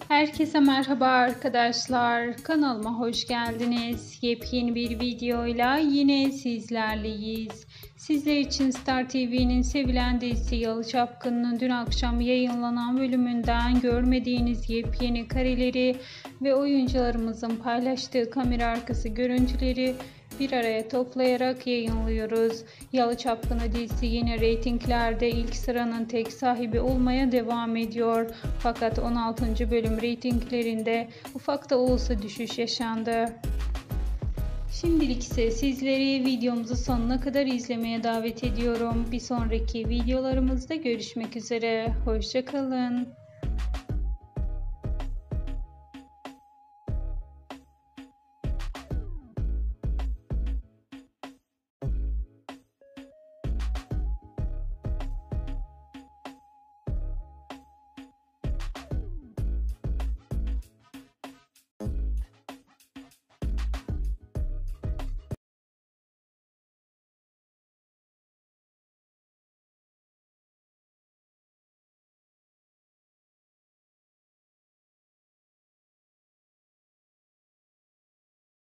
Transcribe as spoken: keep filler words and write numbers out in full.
Herkese merhaba arkadaşlar. Kanalıma hoş geldiniz. Yepyeni bir videoyla yine sizlerleyiz. Sizler için Star T V'nin sevilen dizisi Yalı Çapkını'nın dün akşam yayınlanan bölümünden görmediğiniz yepyeni kareleri ve oyuncularımızın paylaştığı kamera arkası görüntüleri bir araya toplayarak yayınlıyoruz. Yalı Çapkını dizisi yine reytinglerde ilk sıranın tek sahibi olmaya devam ediyor. Fakat on altıncı bölüm reytinglerinde ufak da olsa düşüş yaşandı. Şimdilik ise sizleri videomuzu sonuna kadar izlemeye davet ediyorum. Bir sonraki videolarımızda görüşmek üzere. Hoşça kalın.